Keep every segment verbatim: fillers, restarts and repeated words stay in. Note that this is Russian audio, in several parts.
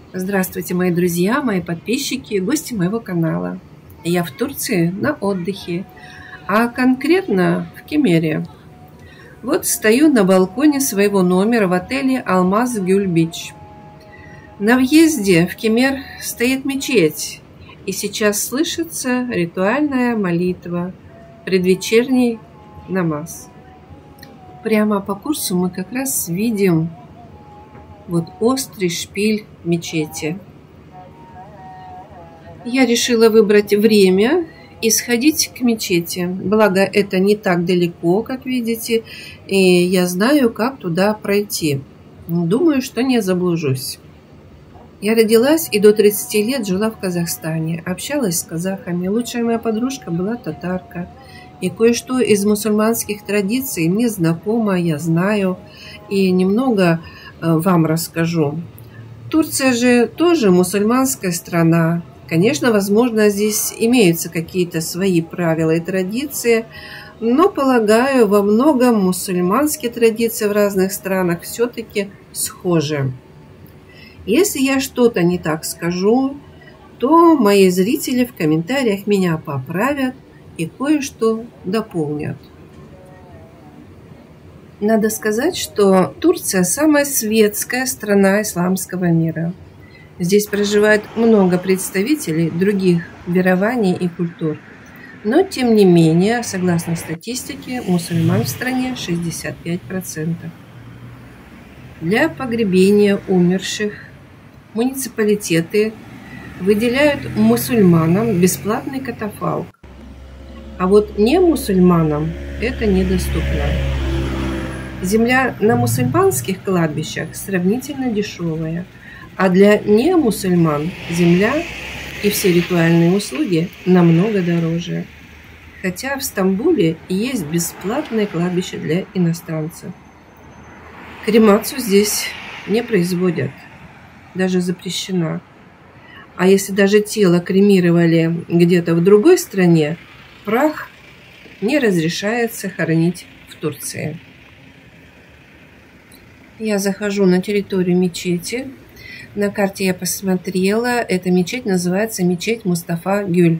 Здравствуйте, мои друзья, мои подписчики, гости моего канала. Я в Турции на отдыхе, а конкретно в Кемере. Вот стою на балконе своего номера в отеле Алмаз Гюль Бич. На въезде в Кемер стоит мечеть, и сейчас слышится ритуальная молитва, предвечерний намаз. Прямо по курсу мы как раз видим вот острый шпиль мечети. Я решила выбрать время и сходить к мечети. Благо, это не так далеко, как видите, и я знаю, как туда пройти. Думаю, что не заблужусь. Я родилась и до тридцати лет жила в Казахстане, общалась с казахами. Лучшая моя подружка была татарка. И кое-что из мусульманских традиций мне знакомо, я знаю, и немного вам расскажу. Турция же тоже мусульманская страна. Конечно, возможно, здесь имеются какие-то свои правила и традиции, но, полагаю, во многом мусульманские традиции в разных странах все-таки схожи. Если я что-то не так скажу, то мои зрители в комментариях меня поправят и кое-что дополнят. Надо сказать, что Турция самая светская страна исламского мира. Здесь проживает много представителей других верований и культур. Но, тем не менее, согласно статистике, мусульман в стране шестьдесят пять процентов. Для погребения умерших муниципалитеты выделяют мусульманам бесплатный катафалк. А вот не мусульманам это недоступно. Земля на мусульманских кладбищах сравнительно дешевая, а для не-мусульман земля и все ритуальные услуги намного дороже. Хотя в Стамбуле есть бесплатное кладбище для иностранцев. Кремацию здесь не производят, даже запрещена. А если даже тело кремировали где-то в другой стране, прах не разрешается хоронить в Турции. Я захожу на территорию мечети. На карте я посмотрела. Эта мечеть называется мечеть Мустафа Гюль.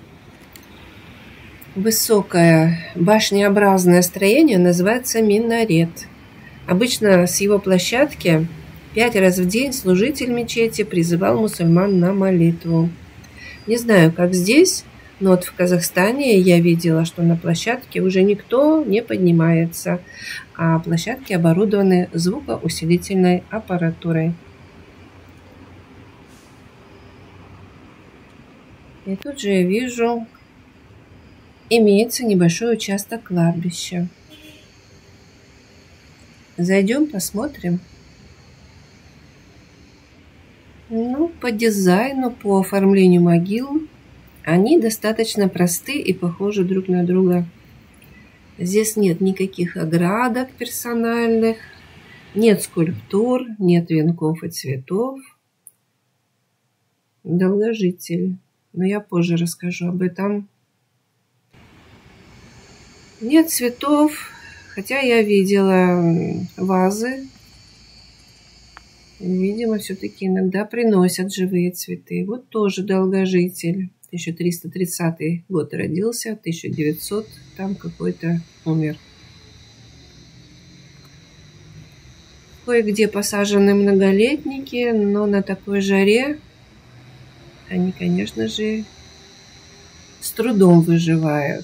Высокое башнеобразное строение называется минарет. Обычно с его площадки пять раз в день служитель мечети призывал мусульман на молитву. Не знаю, как здесь, но вот в Казахстане я видела, что на площадке уже никто не поднимается, а площадки оборудованы звукоусилительной аппаратурой. И тут же я вижу, имеется небольшой участок кладбища. Зайдем, посмотрим. Ну, по дизайну, по оформлению могил они достаточно просты и похожи друг на друга. Здесь нет никаких оградок персональных, нет скульптур, нет венков и цветов. Долгожитель. Но я позже расскажу об этом. Нет цветов, хотя я видела вазы. Видимо, все-таки иногда приносят живые цветы. Вот тоже долгожитель. тысяча триста тридцатый год родился, тысяча девятьсот там какой-то умер. Кое-где посажены многолетники, но на такой жаре они, конечно же, с трудом выживают.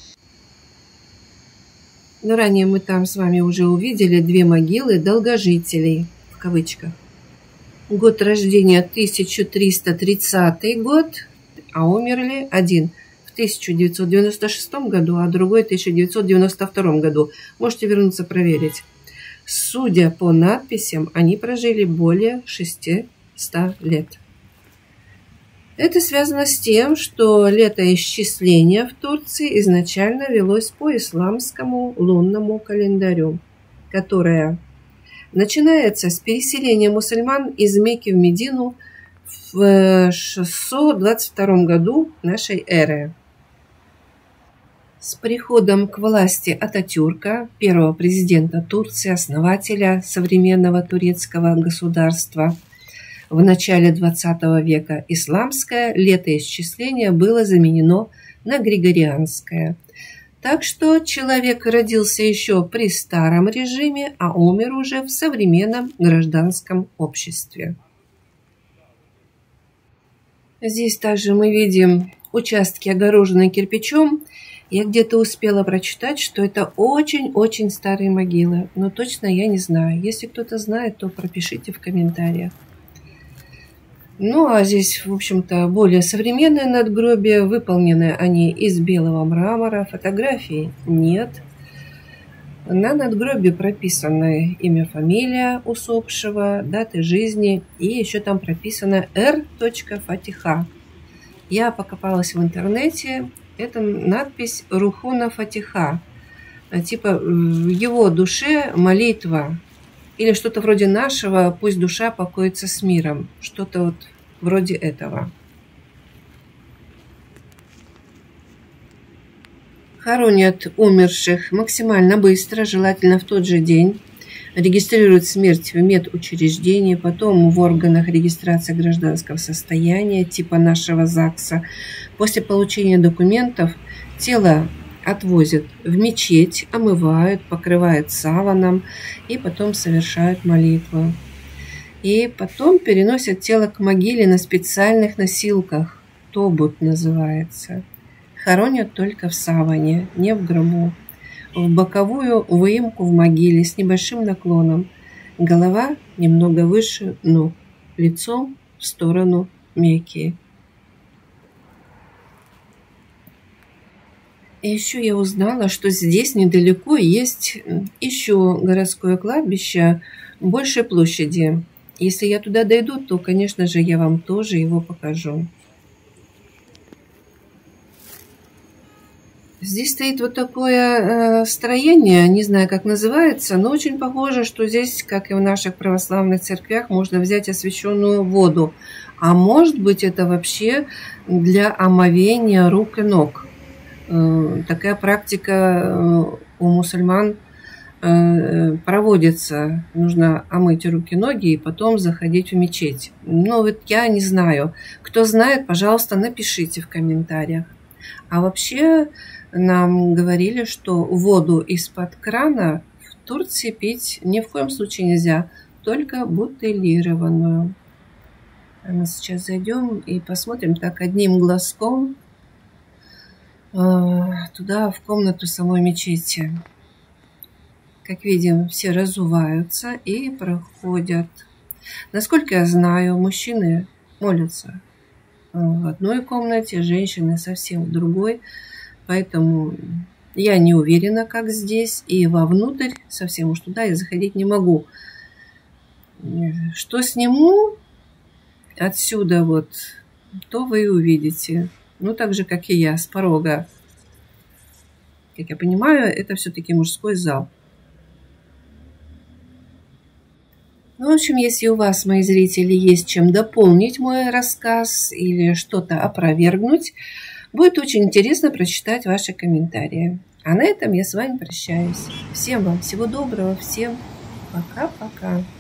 Но ранее мы там с вами уже увидели две могилы долгожителей, в кавычках. Год рождения тысяча триста тридцатый год, а умерли один в тысяча девятьсот девяносто шестом году, а другой в тысяча девятьсот девяносто втором году. Можете вернуться проверить. Судя по надписям, они прожили более шестисот лет. Это связано с тем, что летоисчисление в Турции изначально велось по исламскому лунному календарю, которое начинается с переселения мусульман из Мекки в Медину в шестьсот двадцать втором году нашей эры. С приходом к власти Ататюрка, первого президента Турции, основателя современного турецкого государства, в начале двадцатого века исламское летоисчисление было заменено на григорианское. Так что человек родился еще при старом режиме, а умер уже в современном гражданском обществе. Здесь также мы видим участки, огороженные кирпичом. Я где-то успела прочитать, что это очень-очень старые могилы, но точно я не знаю. Если кто-то знает, то пропишите в комментариях. Ну, а здесь, в общем-то, более современные надгробия. Выполнены они из белого мрамора. Фотографий нет. На надгробии прописано имя, фамилия усопшего, даты жизни. И еще там прописано эр Фатиха. Я покопалась в интернете. Это надпись Рухуна Фатиха. Типа в его душе молитва. Или что-то вроде нашего «Пусть душа покоится с миром». Что-то вот вроде этого. Хоронят умерших максимально быстро, желательно в тот же день. Регистрируют смерть в медучреждении, потом в органах регистрации гражданского состояния, типа нашего ЗАГСа. После получения документов тело отвозят в мечеть, омывают, покрывают саваном и потом совершают молитву. И потом переносят тело к могиле на специальных носилках. Тобут называется. Хоронят только в саване, не в гробу. В боковую выемку в могиле с небольшим наклоном. Голова немного выше ног, лицом в сторону Мекки. И еще я узнала, что здесь недалеко есть еще городское кладбище большей площади. Если я туда дойду, то, конечно же, я вам тоже его покажу. Здесь стоит вот такое э, строение, не знаю, как называется, но очень похоже, что здесь, как и в наших православных церквях, можно взять освященную воду. А может быть, это вообще для омовения рук и ног. Э, такая практика э, у мусульман э, проводится. Нужно омыть руки и ноги и потом заходить в мечеть. Но вот я не знаю. Кто знает, пожалуйста, напишите в комментариях. А вообще нам говорили, что воду из-под крана в Турции пить ни в коем случае нельзя, только бутылированную. А мы сейчас зайдем и посмотрим так одним глазком э, туда, в комнату самой мечети. Как видим, все разуваются и проходят. Насколько я знаю, мужчины молятся в одной комнате, женщины совсем в другой. Поэтому я не уверена, как здесь. И вовнутрь, совсем уж туда я заходить не могу. Что сниму отсюда, вот, то вы и увидите. Ну, так же, как и я, с порога. Как я понимаю, это все-таки мужской зал. Ну, в общем, если у вас, мои зрители, есть чем дополнить мой рассказ или что-то опровергнуть, будет очень интересно прочитать ваши комментарии. А на этом я с вами прощаюсь. Всем вам всего доброго, всем пока-пока.